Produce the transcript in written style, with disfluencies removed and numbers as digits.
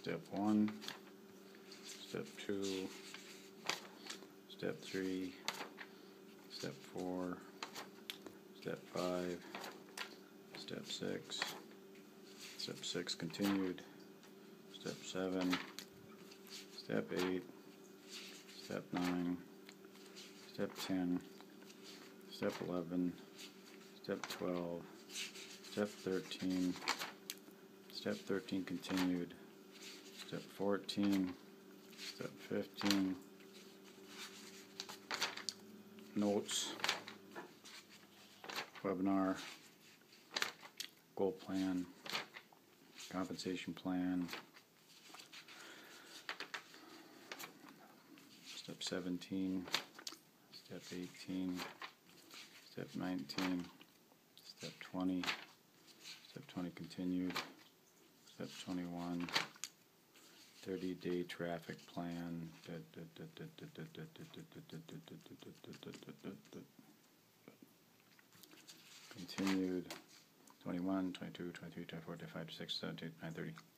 Step 1, Step 2, Step 3, Step 4, Step 5, Step 6, Step 6 continued, Step 7, Step 8, Step 9, Step 10, Step 11, Step 12, Step 13, Step 13 continued, Step 14, Step 15, notes, webinar, goal plan, compensation plan, Step 17, Step 18, Step 19, Step 20, Step 20 continued, Step 21, 30-day traffic plan, continued, 21, 22, 23, 24, 25, 26, 27, 29, 30.